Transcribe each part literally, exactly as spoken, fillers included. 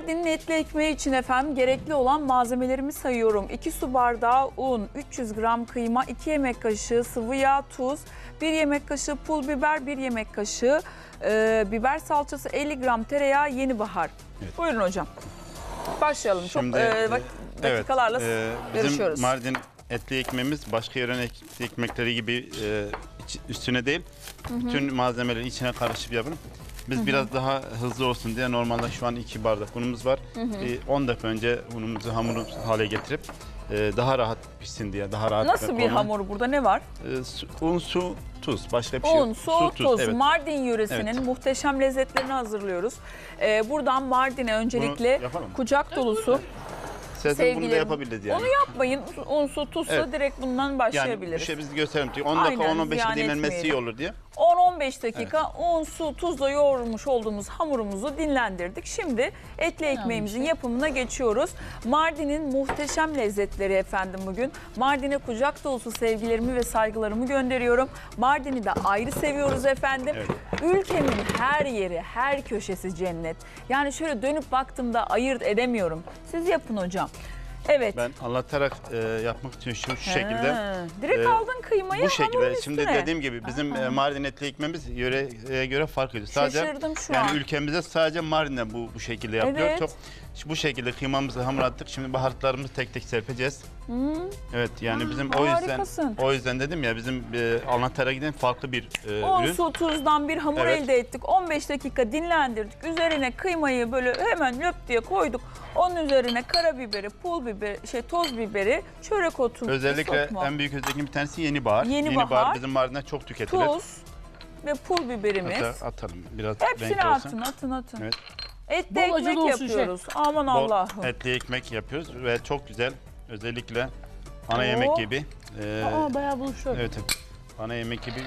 Mardin'in etli ekmeği için efendim gerekli olan malzemelerimi sayıyorum. iki su bardağı un, üç yüz gram kıyma, iki yemek kaşığı sıvı yağ, tuz, bir yemek kaşığı pul biber, bir yemek kaşığı e, biber salçası, elli gram tereyağı, yeni bahar. Evet. Buyurun hocam. Başlayalım. Şimdi, Çok e, vak dakikalarla evet, e, yarışıyoruz. Bizim Mardin etli ekmeğimiz başka yörenin etli ekmekleri gibi e, üstüne değil. Hı hı. Bütün malzemelerin içine karışıp yapın. Biz hı hı. biraz daha hızlı olsun diye normalde şu an iki bardak unumuz var. Hı hı. Bir on dakika önce unumuzu hamur hale getirip e, daha rahat pişsin diye. Daha rahat. Nasıl bir onu, hamur burada ne var? E, su, un, su, tuz. Başka bir şey yok. Un, su, su tuz. Evet. Mardin yöresinin evet. muhteşem lezzetlerini hazırlıyoruz. Ee, buradan Mardin'e öncelikle kucak dolusu sevgilerim. Bunu da yapabiliriz yani. Onu yapmayın. Un, su, tuzsa evet. direkt bundan başlayabiliriz. Yani bir şey biz gösterelim. on dakika on on beş dakika dinlenmesi iyi olur diye. on on beş dakika evet. un, su, tuzla yoğurmuş olduğumuz hamurumuzu dinlendirdik. Şimdi etli ekmeğimizin yapımına geçiyoruz. Mardin'in muhteşem lezzetleri efendim bugün. Mardin'e kucak dolusu sevgilerimi ve saygılarımı gönderiyorum. Mardin'i de ayrı seviyoruz efendim. Evet. Ülkemin her yeri, her köşesi cennet. Yani şöyle dönüp baktığımda ayırt edemiyorum. Siz yapın hocam. Evet. Ben anlatarak e, yapmak için şu, şu şekilde. Direkt e, aldın kıymayı bu şekilde. Şimdi dediğim gibi bizim e, Mardin etli ekmeğimiz yöreye göre fark ediyor. Sadece Şaşırdım şu yani an. ülkemizde sadece Mardin'de bu bu şekilde yapılıyor. Evet. Çok bu şekilde kıymamızı hamur attık. Şimdi baharatlarımızı tek tek serpeceğiz. Hmm. Evet yani ha, bizim o yüzden harikasın. o yüzden dedim ya bizim e, anlatarak giden farklı bir e, on ürün. su tuzdan bir hamur evet. elde ettik. on beş dakika dinlendirdik. Üzerine kıymayı böyle hemen löp diye koyduk. Onun üzerine karabiberi, pul biberi, şey toz biberi, çörek otu. Özellikle en büyük özelliğin bir tanesi yeni bahar. Yeni, yeni bahar, bahar bizim Mardin'de çok tüketilir. Tuz ve pul biberimiz. Hatta atalım biraz. Hepsini atın, atın, atın. Evet. Etli ekmek yapıyoruz. Şey. Aman Allah'ım. Etli ekmek yapıyoruz ve çok güzel. Özellikle ana Oo. yemek gibi. Ee, Aa bayağı buluşuyor. Evet, evet. Ana yemek gibi.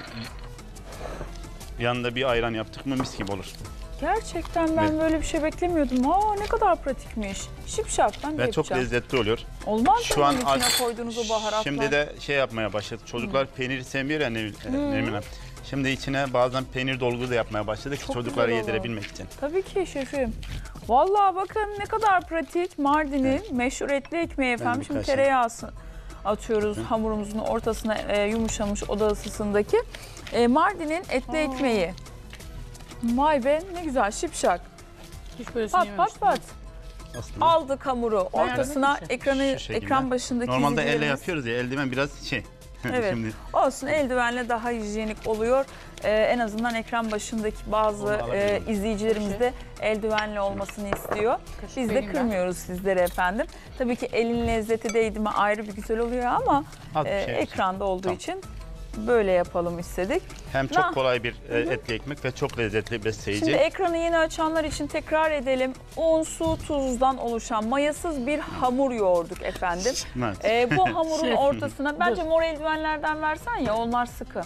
Yanında bir ayran yaptık mı mis gibi olur. Gerçekten ben evet. böyle bir şey beklemiyordum. Aa ne kadar pratikmiş. Şipşak ben de ve yapacağım. Çok lezzetli oluyor. Olmaz Şu an içine koyduğunuz o baharatlar. Şimdi de şey yapmaya başladık. Çocuklar hmm. peyniri sevmiyor ya Nermin Hanım. Şimdi içine bazen peynir dolgu da yapmaya başladık ki çocuklara yedirebilmek için. Tabii ki şefim. Vallahi bakın ne kadar pratik. Mardin'in evet. meşhur etli ekmeği efendim. Şimdi tereyağısı atıyoruz Hı. hamurumuzun ortasına e, yumuşamış oda ısısındaki. E, Mardin'in etli Aa. ekmeği. Vay be ne güzel şipşak. Hiç böyle pat pat pat. Aslında. Aldık hamuru ortasına şey. ekranı ekran başındaki normalde elle yapıyoruz ya eldiven biraz şey. Evet. Şimdi. Olsun eldivenle daha hijyenik oluyor. Ee, en azından ekran başındaki bazı e, izleyicilerimiz de eldivenle olmasını istiyor. Kaşık Biz de kırmıyoruz ben. sizlere efendim. Tabii ki elin lezzeti değdi mi ayrı bir güzel oluyor ama e, şey ekranda olduğu tamam. için böyle yapalım istedik. Hem çok Na. kolay bir e, etli ekmek ve çok lezzetli besleyici. Şimdi ekranı yeni açanlar için tekrar edelim. Un, su, tuzdan oluşan mayasız bir hamur yoğurduk efendim. Evet. E, bu hamurun ortasına bence mor eldivenlerden versen ya onlar sıkı.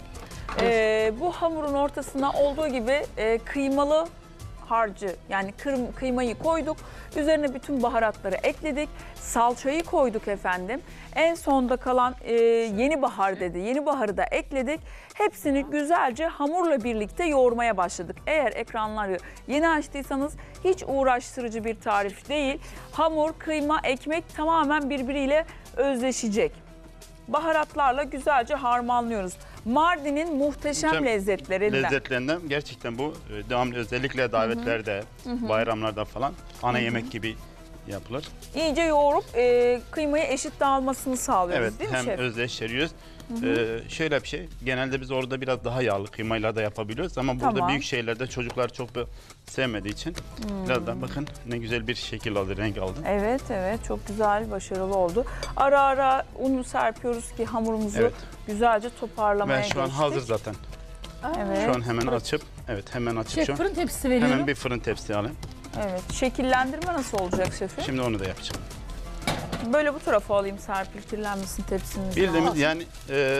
E, bu hamurun ortasına olduğu gibi e, kıymalı harcı yani kır, kıymayı koyduk. Üzerine bütün baharatları ekledik. Salçayı koyduk efendim. En sonda kalan e, yeni bahar dedi. Yeni baharı da ekledik. Hepsini güzelce hamurla birlikte yoğurmaya başladık. Eğer ekranları yeni açtıysanız hiç uğraştırıcı bir tarif değil. Hamur, kıyma, ekmek tamamen birbiriyle özleşecek. Baharatlarla güzelce harmanlıyoruz. Mardin'in muhteşem Hocam, lezzetlerinden. Lezzetlerinden gerçekten bu devamlı özellikle davetlerde, hı hı. bayramlarda falan ana hı hı. yemek gibi yapılır. İyice yoğurup e, kıymayı eşit dağılmasını sağlıyoruz evet, değil mi şef? Evet hem özleştiriyoruz. Ee, şöyle bir şey genelde biz orada biraz daha yağlı kıymayla da yapabiliyoruz ama burada tamam. büyük şeylerde çocuklar çok sevmediği için hmm. biraz da bakın ne güzel bir şekil aldı, renk aldı. Evet evet çok güzel, başarılı oldu. Ara ara unu serpiyoruz ki hamurumuzu evet. güzelce toparlamaya geçtik. Ben şu an geçtik. hazır zaten. Evet. Şu an hemen açıp evet hemen açıp Şef, şu an. Fırın tepsisi veriyorum. Hemen bir fırın tepsi alayım. Evet. Şekillendirme nasıl olacak şefim? Şimdi onu da yapacağım. Böyle bu tarafa alayım Serpil, kirlenmesin tepsimizi. Bildiğimiz yani e,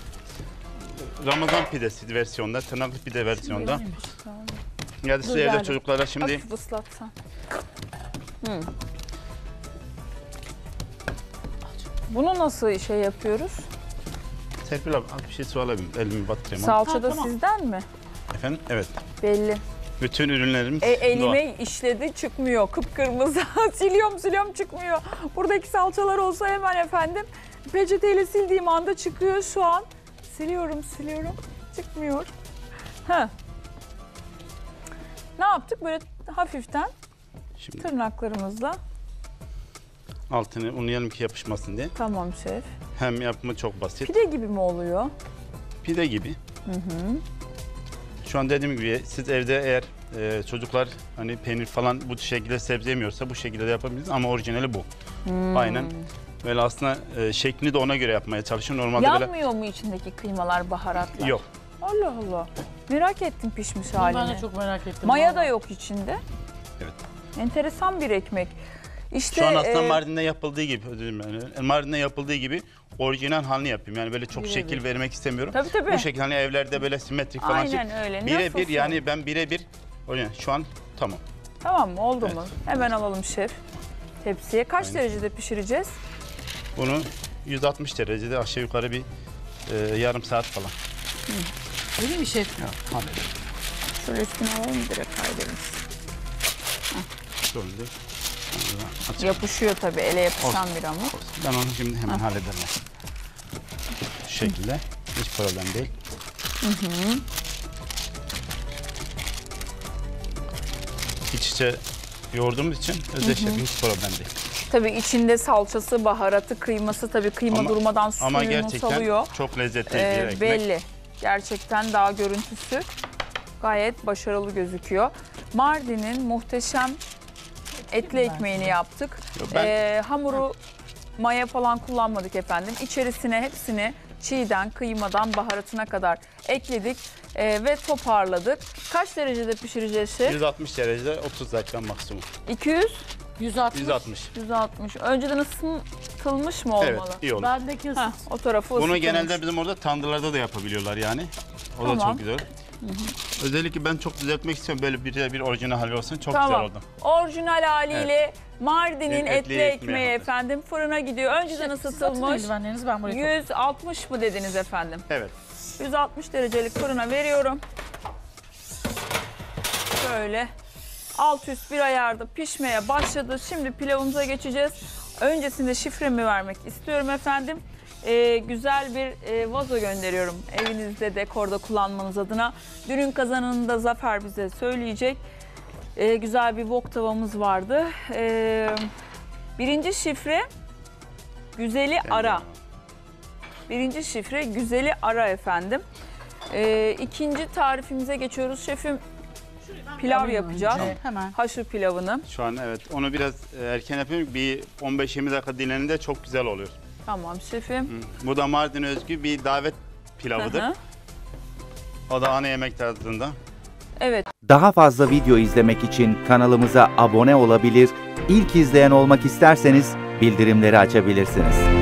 Ramazan pidesi versiyonda, tırnaklı pide versiyonda. Yani size evde çocuklara şimdi... Hafif ıslatsan. Hı. Bunu nasıl şey yapıyoruz? Serpil abi az bir şey su alabilirim, elimi batırayım. Salça da tamam. sizden mi? Efendim? Evet. Belli. Bütün ürünlerimiz E, elime doğal. işledi, çıkmıyor. Kıpkırmızı. siliyorum siliyorum çıkmıyor. Buradaki salçalar olsa hemen efendim peçeteyle sildiğim anda çıkıyor şu an. Siliyorum siliyorum. Çıkmıyor. Ha. Ne yaptık? Böyle hafiften Şimdi tırnaklarımızla. altını unlayalım ki yapışmasın diye. Tamam şef. Hem yapımı çok basit. Pide gibi mi oluyor? Pide gibi. Hı hı. Şu an dediğim gibi siz evde eğer e, çocuklar hani peynir falan bu şekilde sebze yemiyorsa bu şekilde de yapabiliriz ama orijinali bu. Hmm. Aynen. Böyle aslında e, şeklini de ona göre yapmaya çalışıyorum. Normalde böyle Yanmıyor mu içindeki kıymalar, baharatlar? yok. Allah Allah. Merak ettim pişmiş halini. Ben de çok merak ettim. Maya da vallahi. yok içinde. Evet. Enteresan bir ekmek. İşte Şu an aslında e, Mardin'de yapıldığı gibi, özür dilerim yani, Mardin'de yapıldığı gibi orijinal halini yapayım. Yani böyle çok Birebir. şekil vermek istemiyorum. Tabii tabii. Bu şekilde hani evlerde böyle simetrik falan Aynen şey. öyle. Birebir Nasılsa. yani ben birebir orijinal. Şu an tamam. Tamam mı? Oldu Evet. mu? Hemen alalım şef. Tepsiye. Kaç Aynen. derecede pişireceğiz? Bunu yüz altmış derecede aşağı yukarı bir e, yarım saat falan. Öyle mi şef? Ya, hadi. Şöyle üstüne alalım direkt kaydırırız. Sorun değil. Açık. Yapışıyor tabii. Ele yapışan Olsun. bir hamur. Olsun. Ben onu şimdi hemen hallederim. Şu şekilde. Hiç problem değil. İç içe yoğurduğumuz için özdeşler hiç problem değil. Tabii içinde salçası, baharatı, kıyması tabii kıyma Ama- durmadan Ama suyunu gerçekten salıyor. çok lezzetli Ee, bir ekmek. belli. Gerçekten daha görüntüsü gayet başarılı gözüküyor. Mardin'in muhteşem etli ekmeğini yaptık. Yok, ben- Ee, hamuru maya falan kullanmadık efendim. İçerisine hepsini çiğden, kıymadan, baharatına kadar ekledik ee, ve toparladık. Kaç derecede pişireceğiz şef? yüz altmış derecede otuz dakika maksimum. iki yüz, yüz altmış. yüz altmış. yüz altmış. Önceden ısıtılmış mı Evet, olmalı? iyi olur. Bendeki ısıt. Heh, o tarafı Bunu ısıtılmış. genelde bizim orada tandırlarda da yapabiliyorlar yani. O da Tamam. çok güzel. Özellikle ben çok düzeltmek istiyorum. Böyle bir bir orijinal hali olsun. Çok Tamam. güzel oldu. Orijinal haliyle Mardin'in Benim etli, etli ekmeği ekmeği hazır. efendim fırına gidiyor. Önceden Siz atın ısıtılmış. eldivenlerinizi, ben buraya koyayım. yüz altmış mı dediniz efendim? Evet. yüz altmış derecelik fırına veriyorum. Şöyle alt üst bir ayarda pişmeye başladı. Şimdi pilavımıza geçeceğiz. Öncesinde şifremi vermek istiyorum efendim. Ee, güzel bir e, vazo gönderiyorum evinizde dekorda kullanmanız adına. Dünün kazanını da Zafer bize söyleyecek. Ee, güzel bir wok tavamız vardı. Ee, birinci şifre güzeli ara. Birinci şifre güzeli ara efendim. Ee, ikinci tarifimize geçiyoruz. Şefim pilav Alayım yapacağız. önce, Hemen. Haşır pilavını. Şu an evet. Onu biraz e, erken yapıyorum. Bir on beş yirmi dakika dinleninde çok güzel oluyor. Tamam şefim. Hı. Bu da Mardin özgü bir davet pilavıdır. Hı hı. O da ana yemek tarzında. Evet. Daha fazla video izlemek için kanalımıza abone olabilir, ilk izleyen olmak isterseniz bildirimleri açabilirsiniz.